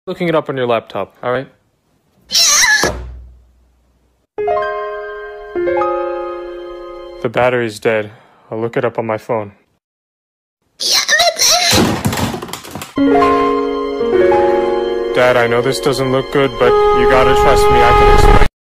Looking it up on your laptop, alright? The battery's dead. I'll look it up on my phone. Dad, I know this doesn't look good, but you gotta trust me, I can explain.